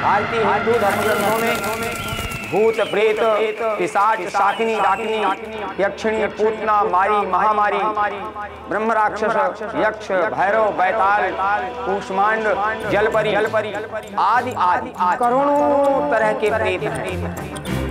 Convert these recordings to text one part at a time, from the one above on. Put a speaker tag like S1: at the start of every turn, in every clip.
S1: भारतीय हिंदू धर्म ग्रंथों में भूत प्रेत पिशाच शाकिनी डाकिनी यक्षिणी पूतना मारी महामारी ब्रह्म राक्षस यक्ष भैरव बैताल कूष्मांड जलपरी आदि आदि करोड़ों तरह के प्रेत हैं।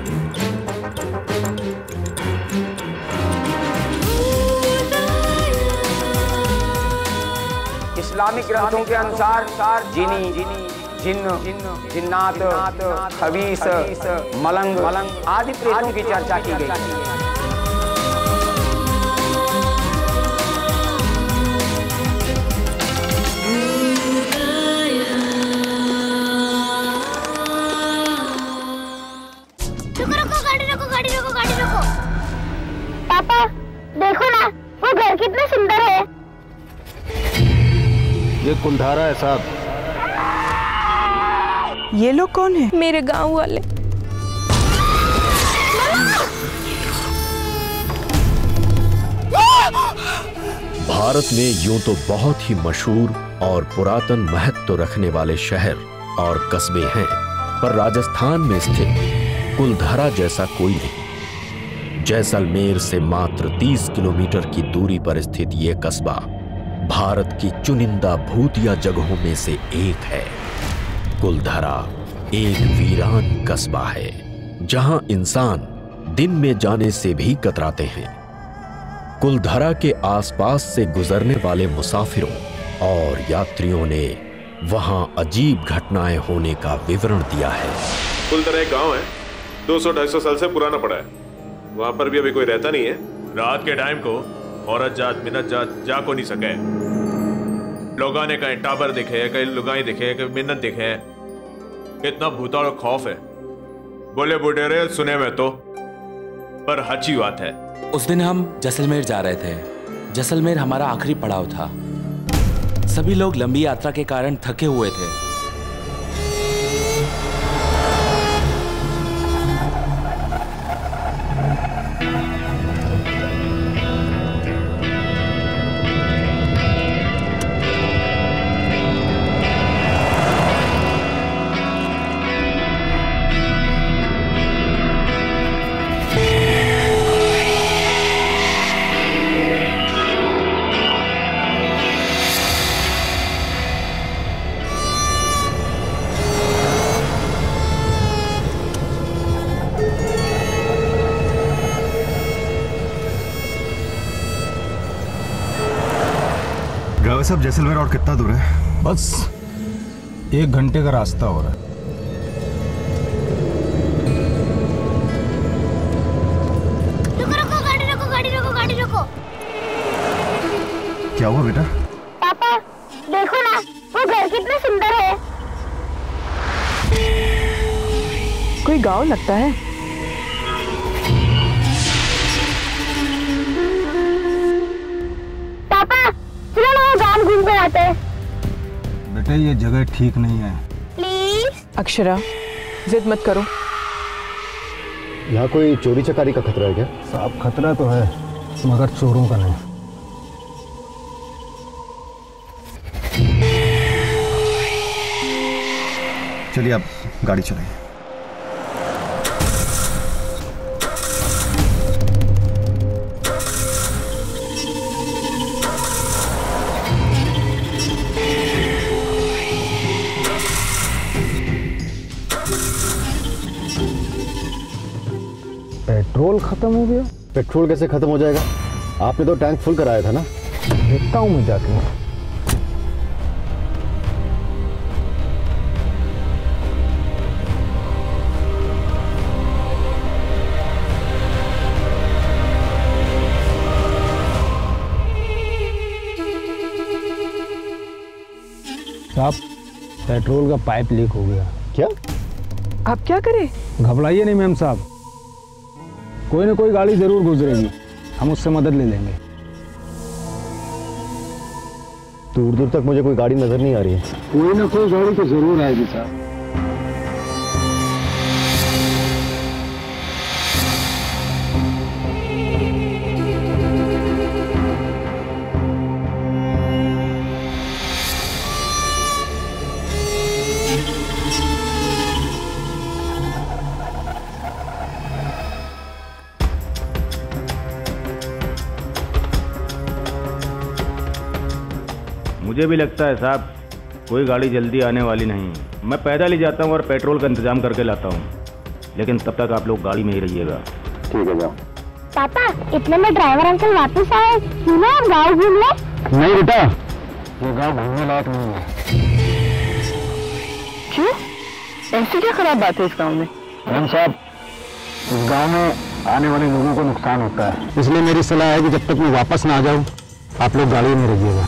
S1: इस्लामिक ग्रंथों के अनुसार जिनी जिन्नात खबीस मलंग आदि प्रेतों की चर्चा की गई।
S2: गाड़ी रोको। पापा देखो ना, वो घर कितना सुंदर है।
S3: ये कुलधारा है साहब।
S4: ये लोग कौन है?
S5: मेरे गांव वाले।
S6: भारत में यूं तो बहुत ही मशहूर और पुरातन महत्व रखने वाले शहर और कस्बे हैं, पर राजस्थान में स्थित कुलधरा जैसा कोई नहीं। जैसलमेर से मात्र 30 किलोमीटर की दूरी पर स्थित यह कस्बा भारत की चुनिंदा भूतिया जगहों में से एक है। कुलधरा एक वीरान कस्बा है जहां इंसान दिन में जाने से भी कतराते हैं। कुलधरा के आसपास से गुजरने वाले मुसाफिरों और यात्रियों ने वहां अजीब घटनाएं होने का विवरण दिया है।
S7: कुलधरा एक गांव है, 200-250 साल से पुराना पड़ा है। वहां पर भी अभी कोई रहता नहीं है। रात के टाइम को औरत जात मिन्नत जात जा को नहीं सके। लोगों ने कहीं टाबर दिखे, कहीं लुगाई दिखे, कहीं मिन्नत दिखे। इतना भूता और खौफ है, बोले बुढ़ेरे सुने में तो, पर अच्छी बात है।
S8: उस दिन हम जैसलमेर जा रहे थे। जैसलमेर हमारा आखिरी पड़ाव था। सभी लोग लंबी यात्रा के कारण थके हुए थे।
S3: सब जैसलमेर और कितना दूर है?
S9: बस 1 घंटे का रास्ता हो रहा है।
S2: गाड़ी रोको।
S3: क्या हुआ बेटा?
S2: पापा देखो ना, वो घर कितना सुंदर है।
S4: कोई गांव लगता है।
S2: घूम कर आते हैं।
S9: बेटे ये जगह ठीक नहीं है।
S2: प्लीज।
S4: अक्षरा जिद मत करो।
S3: यहाँ कोई चोरी चकारी का खतरा है क्या?
S9: साहब खतरा तो है, मगर चोरों का नहीं।
S3: चलिए आप गाड़ी चलाइए।
S9: पेट्रोल खत्म हो गया।
S3: पेट्रोल कैसे खत्म हो जाएगा? आपने तो टैंक फुल कराया था ना।
S9: देखता हूँ मैं जाके। साहब पेट्रोल का पाइप लीक हो गया।
S3: क्या?
S4: आप क्या करें?
S9: घबराइए नहीं मैम साहब, कोई ना कोई गाड़ी जरूर गुजरेगी, हम उससे मदद ले लेंगे।
S3: दूर दूर तक मुझे कोई गाड़ी नजर नहीं आ रही है।
S9: कोई ना कोई गाड़ी तो जरूर आएगी साहब। मुझे भी लगता है साहब कोई गाड़ी जल्दी आने वाली नहीं है। मैं पैदल ही जाता हूँ और पेट्रोल का इंतजाम करके लाता हूँ, लेकिन तब तक आप लोग गाड़ी में ही रहिएगा।
S3: ठीक है जाओ।
S2: पापा इतने में ड्राइवर अंकल वापस आए, क्यों ना हम गाँव घूम ले?
S3: नहीं बेटा, ये गाँव घूमने लायक नहीं है।
S4: क्यों? ऐसी क्या खराब बात है इस गाँव में?
S3: मैम साहब, इस गाँव में आने वाले लोगों को नुकसान होता है, इसलिए मेरी सलाह है कि जब तक मैं वापस ना आ जाऊँ आप लोग गाड़ी में रहिएगा।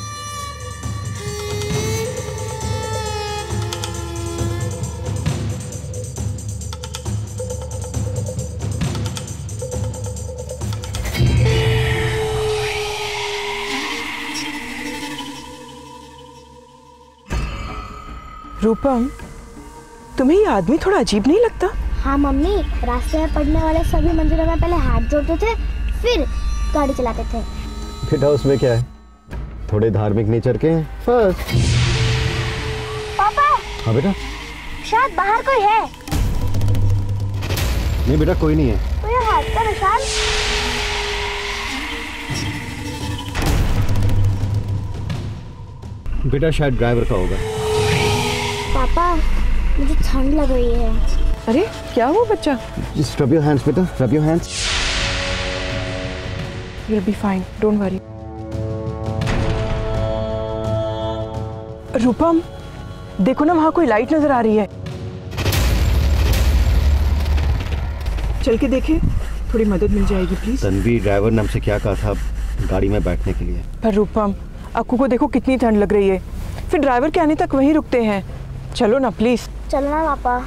S4: रूपम, तुम्हें ये आदमी थोड़ा अजीब नहीं लगता?
S2: हाँ मम्मी, रास्ते में पड़ने वाले सभी मंदिरों में पहले हाथ जोड़ते थे, फिर गाड़ी चलाते थे।
S3: बेटा उसमें क्या है, थोड़े धार्मिक नेचर के हैं बस।
S2: पापा।
S3: हाँ बेटा।
S2: शायद बाहर कोई है।
S3: नहीं बेटा कोई नहीं है।
S2: तो ये हाथ का निशान।
S3: बेटा शायद ड्राइवर का होगा।
S2: पापा मुझे ठंड लग रही है।
S4: अरे क्या हुआ बच्चा?
S3: Just rub your hands बेटा, rub your hands.
S4: You'll be fine, don't worry. रूपम, देखो ना वहाँ कोई लाइट नजर आ रही है। चल के देखें, थोड़ी मदद मिल जाएगी प्लीज।
S3: तन्वी ड्राइवर ने हमसे क्या कहा था गाड़ी में बैठने के लिए?
S4: पर रूपम, अक्कू को देखो कितनी ठंड लग रही है, फिर ड्राइवर के आने तक वहीं रुकते हैं। चलो ना प्लीज।
S2: चलो ना पापा।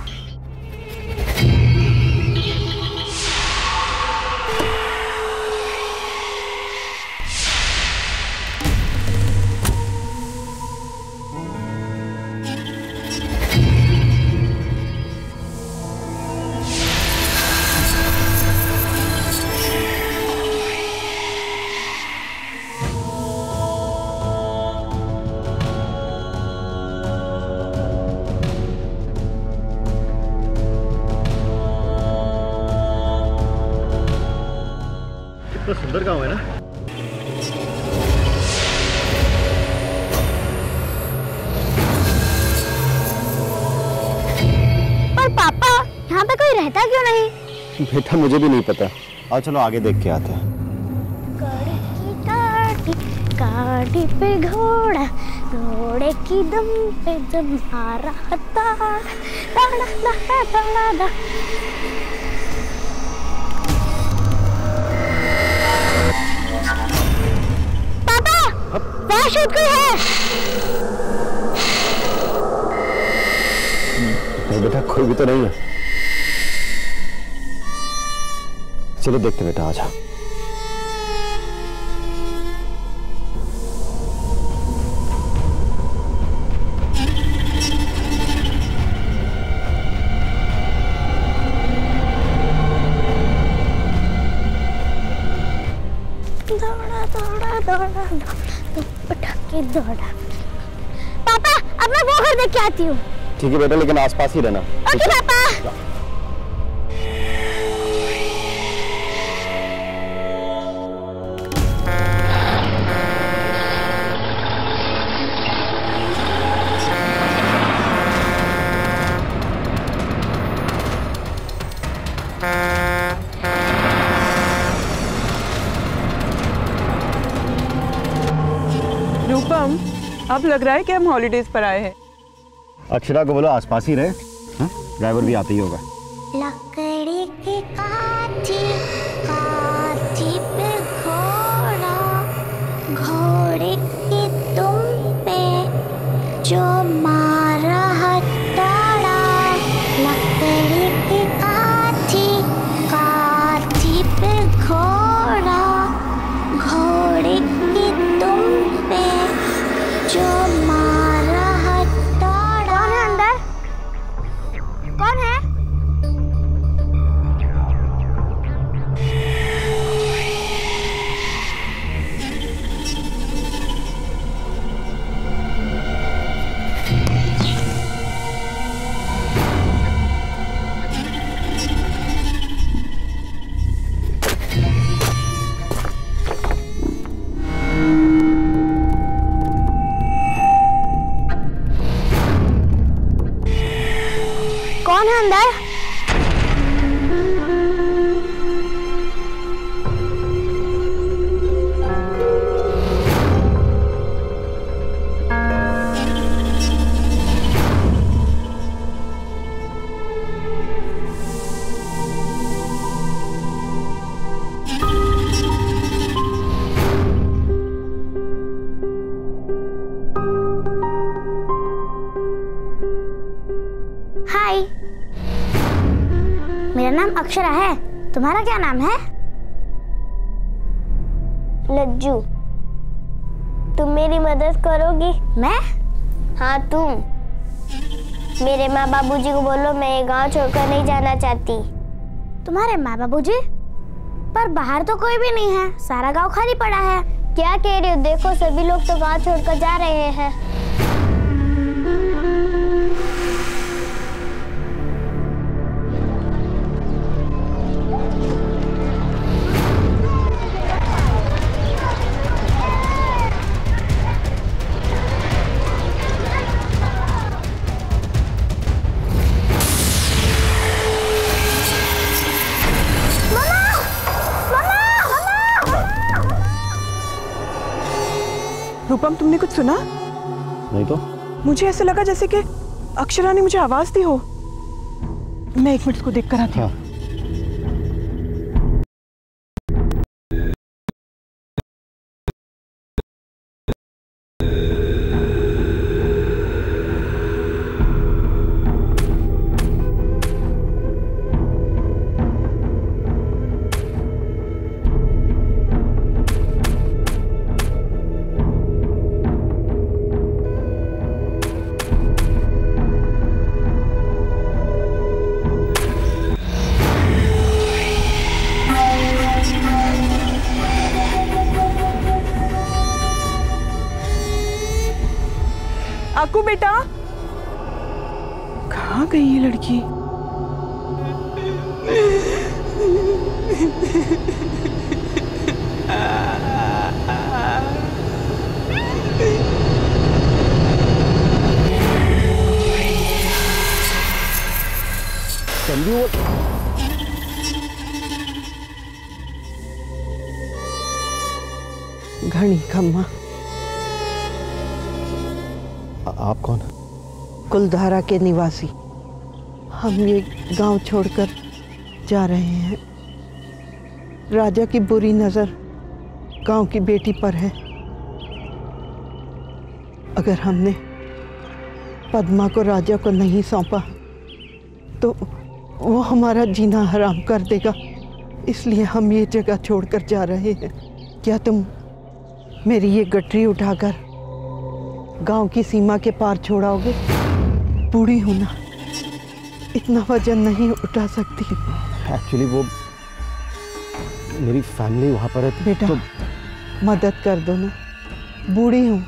S3: सुंदर गाँव है ना?
S2: पर पापा यहाँ पे कोई रहता क्यों नहीं?
S3: बेटा मुझे भी नहीं पता। आओ चलो आगे देख के आते हैं।
S2: गाड़ी पे घोड़ा, घोड़े की दम पे जब आ रहा था। वहाँ शायद कोई है।
S3: नहीं बेटा कोई भी तो नहीं है। चलो देखते बेटा, आजा।
S2: दौड़ा दौड़ा दौड़ा उठा के दौड़ा। पापा अब मैं वो घर देख के आती हूँ।
S3: ठीक है बेटा, लेकिन आसपास ही रहना।
S2: ओके पापा।
S4: रूपम, अब लग रहा है कि हम हॉलीडेज पर आए हैं।
S3: अक्षरा को बोलो आसपास ही रहे, ड्राइवर भी आते ही होगा।
S2: लकड़ी की काठी, काठी पे घोड़ा, घोड़े की दुम पे जो मारा हथौड़ा। लकड़ी की काठी, काठी पे घोड़ा, घोड़े की दुम पे जो मारा हथौड़ा। कौन है अंदर? कौन है? कौन है अंदर? हाय, मेरा नाम अक्षरा है। तुम्हारा क्या नाम है? लज्जू। तुम मेरी मदद करोगी? मैं? हाँ तुम। मेरे माँ बाबूजी को बोलो मैं ये गांव छोड़कर नहीं जाना चाहती। तुम्हारे माँ बाबूजी? पर बाहर तो कोई भी नहीं है, सारा गांव खाली पड़ा है। क्या कह रही हो? देखो सभी लोग तो गांव छोड़कर जा रहे हैं।
S4: रूपम, तुमने कुछ सुना?
S3: नहीं तो।
S4: मुझे ऐसा लगा जैसे कि अक्षरा ने मुझे आवाज दी हो। मैं 1 मिनट इसको देख कर आती हूँ। आकू बेटा, कहाँ गई ये लड़की? घनी खम्मा।
S3: आप कौन?
S5: कुलधारा के निवासी। हम ये गांव छोड़कर जा रहे हैं। राजा की बुरी नजर गांव की बेटी पर है। अगर हमने पद्मा को राजा को नहीं सौंपा तो वो हमारा जीना हराम कर देगा। इसलिए हम ये जगह छोड़कर जा रहे हैं। क्या तुम मेरी ये गठरी उठाकर गांव की सीमा के पार छोड़ाओगे? बूढ़ी हूं ना, इतना वजन नहीं उठा सकती।
S3: एक्चुअली वो मेरी फैमिली वहाँ पर है।
S5: बेटा, मदद कर दो ना, बूढ़ी हूँ।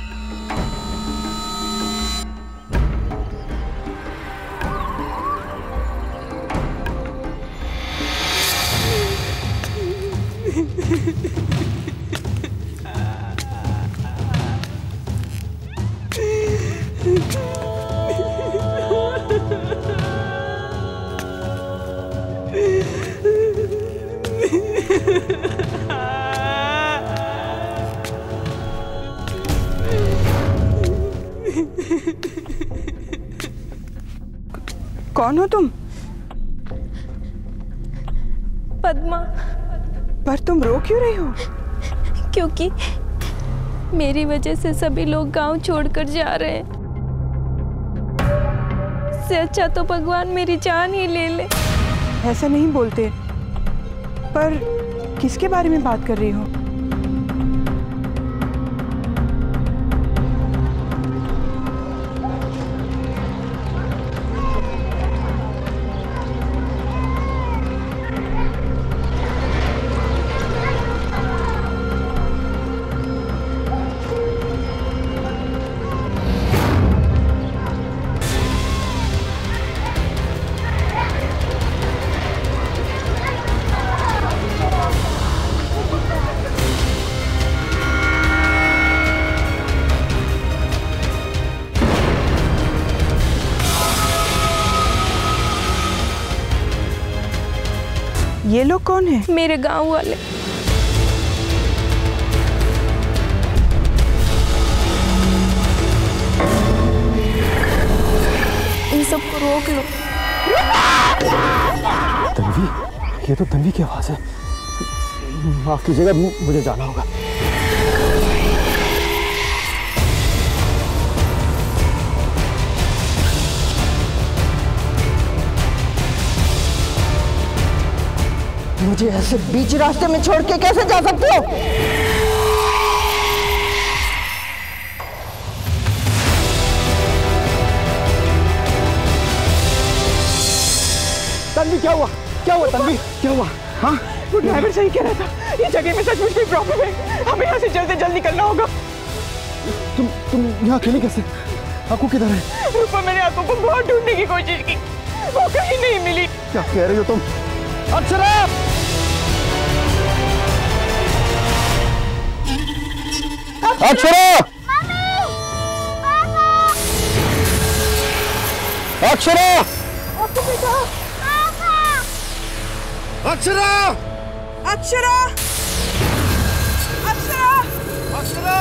S4: कौन हो तुम?
S10: पद्मा।
S4: पर तुम रो क्यों रही हो?
S10: क्योंकि मेरी वजह से सभी लोग गांव छोड़कर जा रहे हैं। इससे अच्छा तो भगवान मेरी जान ही ले ले।
S4: ऐसा नहीं बोलते। पर किसके बारे में बात कर रही हो? ये लोग कौन है?
S10: मेरे गांव वाले। इन सबको रोक लो।
S3: तन्वी, ये तो तन्वी की आवाज है। माफ कीजिएगा, मुझे जाना होगा।
S5: मुझे ऐसे बीच रास्ते में छोड़ के कैसे जा सकते हो?
S3: तन्वी, क्या हुआ? क्या हुआ तन्वी? क्या हुआ? हाँ,
S4: वो ड्राइवर सही कह रहा था। ये जगह में सचमुच कोई प्रॉब्लम है। हमें यहाँ से जल्द से जल्द निकलना होगा।
S3: तुम यहाँ अकेले कैसे? आपको किधर है?
S4: रूपा, मैंने आपको बहुत ढूंढने की कोशिश की, वो कहीं नहीं मिली।
S3: क्या कह रही हो तुम? अक्षरा! अक्षरा! अक्षरा! अक्षरा!
S4: अक्षरा! अक्षरा!
S3: अक्षरा!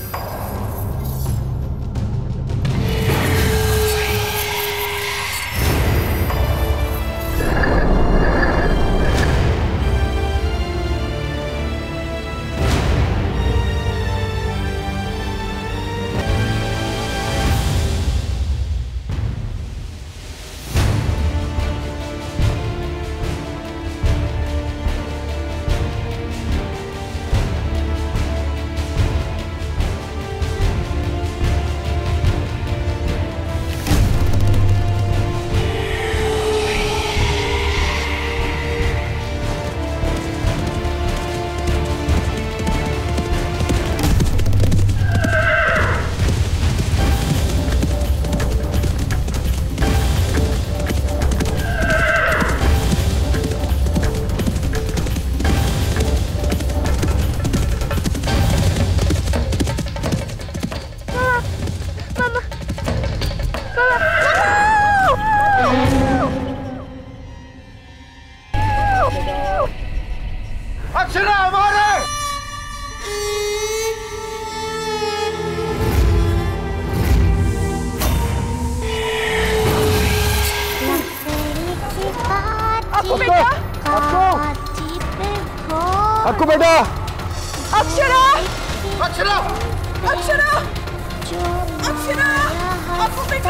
S4: अक्कू बेटा! अक्षरा! अक्षरा! अक्षरा! अक्षरा! अक्कू बेटा!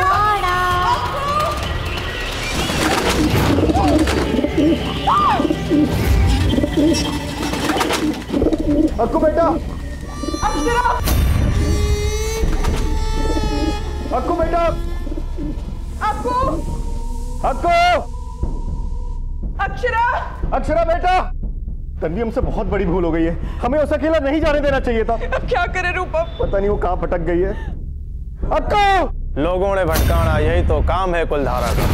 S3: अक्कू बेटा!
S4: अक्षरा!
S3: अक्कू बेटा!
S4: अक्कू!
S3: अक्कू!
S4: अक्षरा!
S3: अक्षरा बेटा! तन्वी, हमसे बहुत बड़ी भूल हो गई है। हमें उसे अकेला नहीं जाने देना चाहिए था।
S4: अब क्या करे रूपम?
S3: पता नहीं वो कहाँ भटक गई है। अक्कू!
S1: लोगों ने भटकाना, यही तो काम है कुलधारा का।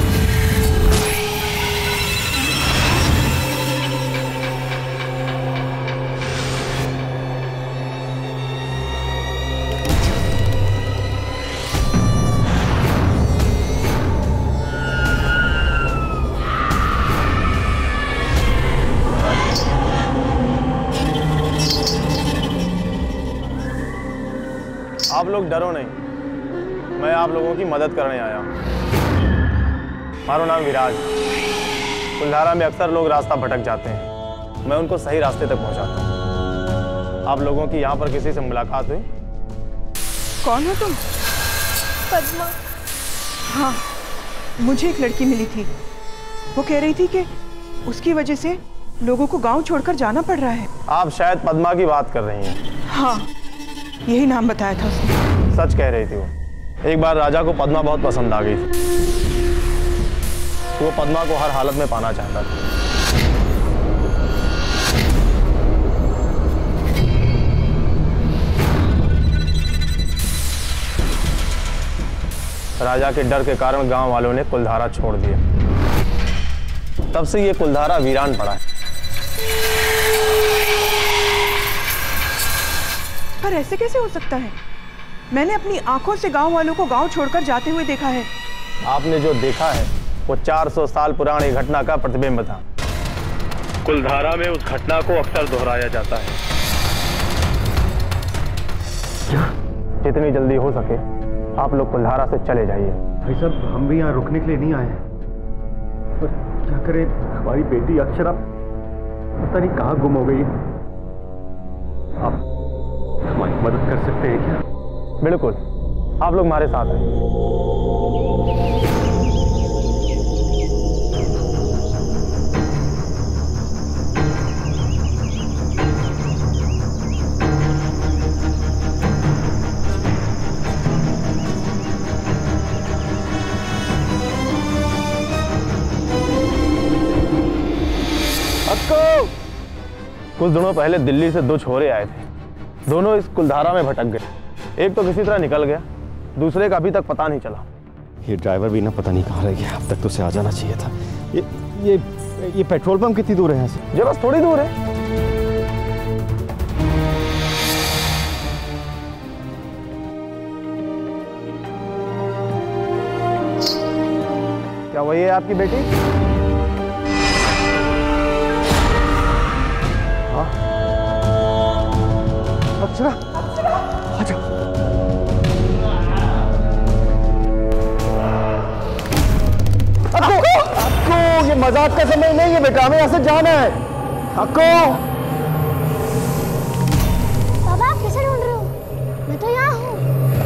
S1: आप लोग डरो नहीं, मैं आप लोगों की मदद करने आया हूँ। हमारा नाम विराज। कुलधारा में अक्सर लोग रास्ता भटक जाते हैं, मैं उनको सही रास्ते तक पहुँचाता हूँ। आप लोगों की यहाँ पर किसी से मुलाकात हुई?
S4: कौन हो तुम?
S10: पद्मा।
S4: हाँ, मुझे एक लड़की मिली थी। वो कह रही थी कि उसकी वजह से लोगों को गांव छोड़कर जाना पड़ रहा है।
S1: आप शायद पद्मा की बात कर रही हैं।
S4: हाँ, यही नाम बताया था उसने।
S1: सच कह रही थी वो। एक बार राजा को पद्मा बहुत पसंद आ गई थी। वो पद्मा को हर हालत में पाना चाहता था। राजा के डर के कारण गांव वालों ने कुलधारा छोड़ दिया। तब से ये कुलधारा वीरान पड़ा है।
S4: पर ऐसे कैसे हो सकता है? मैंने अपनी आंखों से गांव वालों को गांव छोड़कर जाते हुए देखा है।
S1: आपने जो देखा है वो 400 साल पुरानी घटना का प्रतिबिंब था।
S9: कुलधारा में उस घटना को अक्सर दोहराया जाता है। जितनी जल्दी हो सके आप लोग कुलधारा से चले जाइए।
S3: भाई साहब, हम भी यहाँ रुकने के लिए नहीं आए हैं, पर क्या करें, हमारी बेटी अक्षरा पता नहीं कहाँ गुम हो गई है। आप हमारी मदद कर सकते हैं क्या?
S9: बिल्कुल, आप लोग हमारे साथ हैं। कुछ दिनों पहले दिल्ली से दो छोरे आए थे। दोनों इस कुलधारा में भटक गए। एक तो किसी तरह निकल गया, दूसरे का अभी तक पता नहीं चला।
S3: ये ड्राइवर भी ना पता नहीं कहाँ रह गया, अब तक तो उसे आ जाना चाहिए था। ये पेट्रोल पंप कितनी दूर है यहाँ से?
S9: ये बस थोड़ी दूर है। क्या वही है आपकी बेटी? हाँ, अक्षरा, आजा। अक्को, ये मजाक का समय नहीं है बेटा, हमें यहाँ से जाना है। अक्को,
S2: बाबा आप कैसे ढूंढ रहे हो? मैं तो यहाँ हूँ।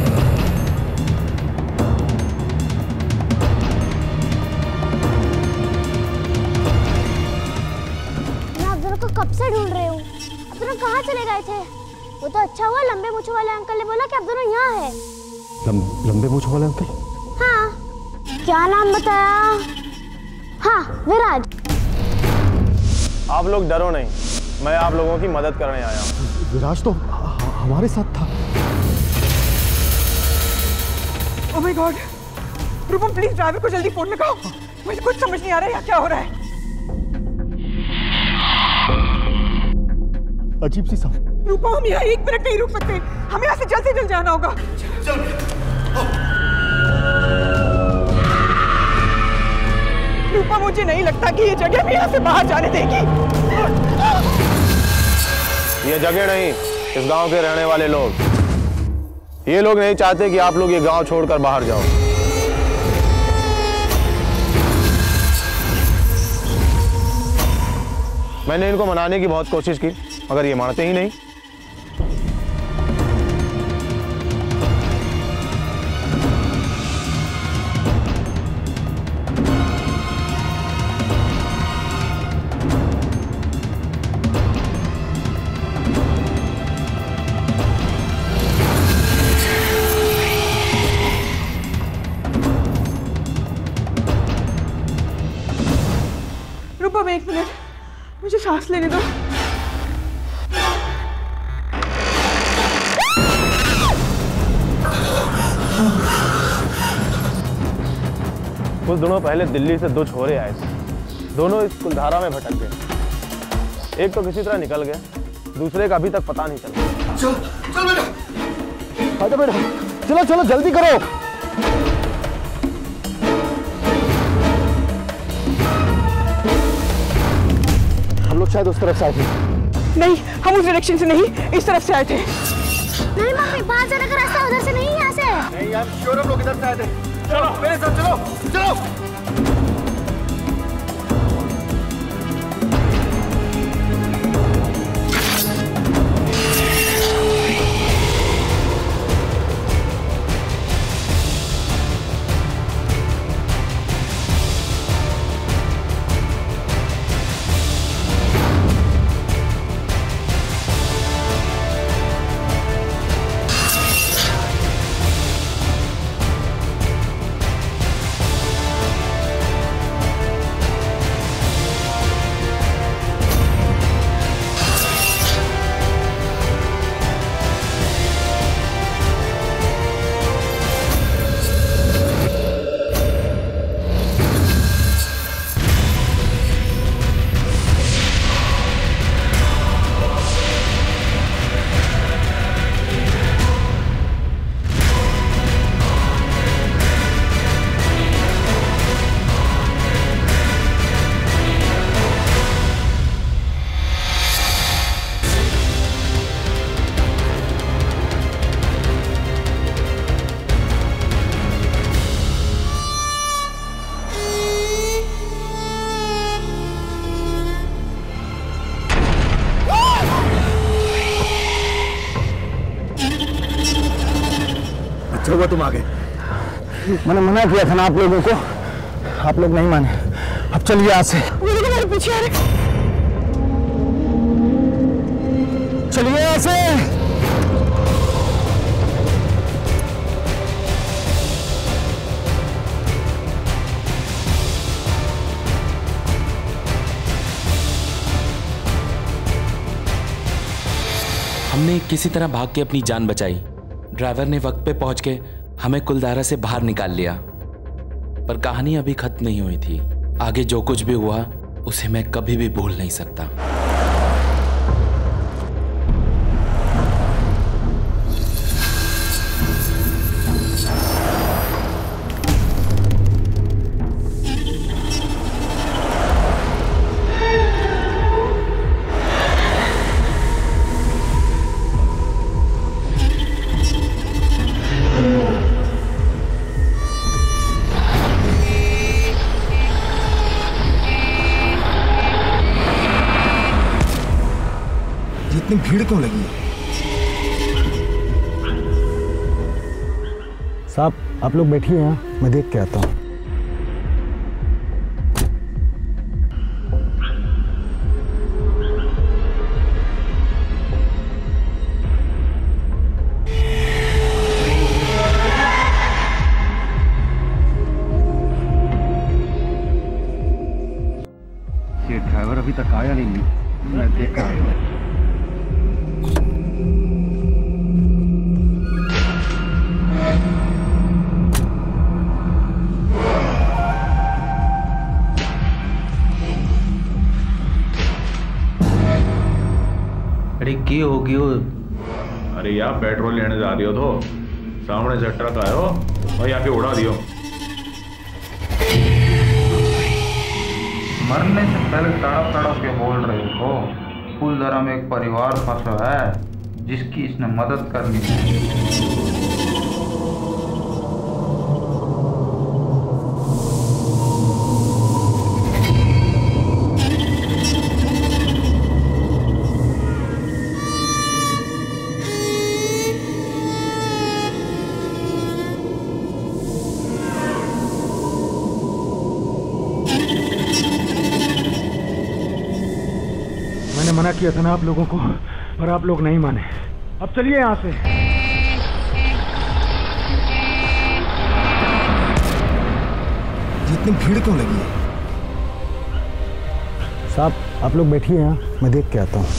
S2: मैं आप दोनों को कब से ढूंढ रही हूँ। आप दोनों कहाँ चले गए थे? वो तो अच्छा हुआ लंबे मूंछों वाले अंकल ने बोला कि आप दोनों यहाँ हैं।
S3: लंबे मूंछों वाले अंकल?
S2: हाँ, क्या नाम बताया? हाँ, विराज।
S9: आप लोग डरो नहीं, मैं आप लोगों की मदद करने आया हूँ।
S3: विराज तो हमारे साथ था।
S4: Oh my god, Rupam please driver को जल्दी फोन लगाओ, मुझे कुछ समझ नहीं आ रहा है यहाँ क्या हो रहा है।
S3: अजीब सी साउंड।
S4: रूपम हम यहाँ 1 मिनट नहीं रुक सकते, हमें यहाँ से जल्द जाना होगा। चल। रूपम मुझे नहीं लगता कि ये जगह भी यहाँ से बाहर जाने देगी।
S9: ये जगह नहीं, इस गांव के रहने वाले लोग, ये लोग नहीं चाहते कि आप लोग ये गांव छोड़कर बाहर जाओ। मैंने इनको मनाने की बहुत कोशिश की, मगर ये मानते ही नहीं।
S4: रूपम 1 मिनट, मुझे सांस लेने दो।
S9: कुछ दिनों पहले दिल्ली से दो छोरे आए थे। दोनों इस कुलधारा में भटक गए। एक तो किसी तरह निकल गया, दूसरे का अभी तक पता नहीं चला।
S3: चल बेटा, आजा बेटा, चलो जल्दी करो। हम लोग शायद उस तरफ से आए थे।
S4: नहीं, हम उस डायरेक्शन से नहीं, इस तरफ से आए थे।
S2: नहीं मम्मी, बाहर जाने का रास्ता उधर से नहीं, यहाँ से।
S3: नहीं, हम श्योर हम लोग इधर से आए थे। चलो मेरे साथ चलो। अच्छा हुआ तुम आ गए। मैंने मना किया था ना आप लोगों को, आप लोग नहीं माने। अब चलिए यहाँ से।
S4: मेरे पीछे आ रहे।
S3: चलिए यहाँ से।
S8: हमने किसी तरह भाग के अपनी जान बचाई। ड्राइवर ने वक्त पे पहुंच के हमें कुलधारा से बाहर निकाल लिया, पर कहानी अभी खत्म नहीं हुई थी। आगे जो कुछ भी हुआ उसे मैं कभी भी भूल नहीं सकता।
S3: इतनी भीड़ क्यों लगी है? साहब आप लोग बैठिए यहाँ, मैं देख के आता हूँ। ये ड्राइवर अभी तक आया नहीं, मैं देख कर आया हूँ।
S9: की होगी वो?
S7: अरे यार पेट्रोल लेने जा दियो तो सामने से ट्रक आयो और यहाँ पे उड़ा दियो।
S11: मरने से पहले तड़प तड़प के बोल रहे हो। कुलधरा में एक परिवार फंसा है जिसकी इसने मदद करनी है।
S3: मना किया था ना आप लोगों को, पर आप लोग नहीं माने। अब चलिए यहाँ से। इतनी भीड़ क्यों लगी है? साहब आप लोग बैठिए यहाँ, मैं देख के आता हूँ।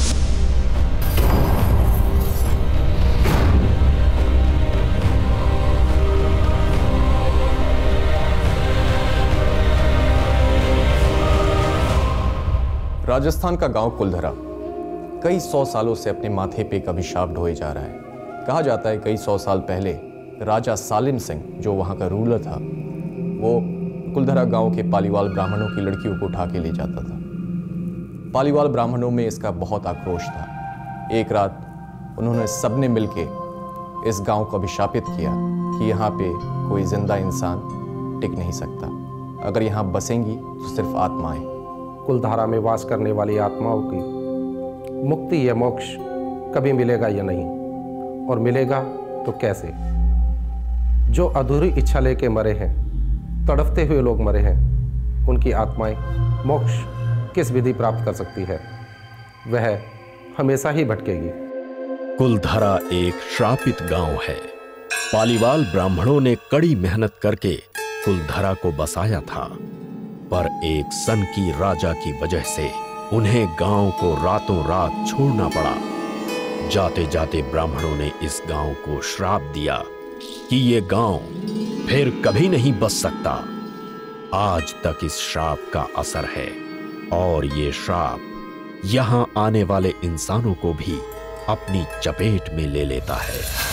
S12: राजस्थान का गांव कुलधरा कई 100 सालों से अपने माथे पे एक अभिशाप ढोए जा रहा है। कहा जाता है कई 100 साल पहले राजा सालिम सिंह, जो वहां का रूलर था, वो कुलधरा गांव के पालीवाल ब्राह्मणों की लड़कियों को उठा के ले जाता था। पालीवाल ब्राह्मणों में इसका बहुत आक्रोश था। एक रात उन्होंने सबने मिलके इस गांव को अभिशापित किया कि यहाँ पे कोई जिंदा इंसान टिक नहीं सकता, अगर यहाँ बसेंगी तो सिर्फ आत्माएं।
S13: कुलधारा में वास करने वाली आत्माओं की मुक्ति या मोक्ष कभी मिलेगा या नहीं, और मिलेगा तो कैसे? जो अधूरी इच्छा लेके मरे हैं, तड़पते हुए लोग मरे हैं, उनकी आत्माएं मोक्ष किस विधि प्राप्त कर सकती है? वह हमेशा ही भटकेगी।
S6: कुलधरा एक श्रापित गांव है। पालीवाल ब्राह्मणों ने कड़ी मेहनत करके कुलधरा को बसाया था, पर एक सन की राजा की वजह से उन्हें गांव को रातों रात छोड़ना पड़ा। जाते जाते ब्राह्मणों ने इस गांव को श्राप दिया कि ये गांव फिर कभी नहीं बस सकता। आज तक इस श्राप का असर है, और ये श्राप यहां आने वाले इंसानों को भी अपनी चपेट में ले लेता है।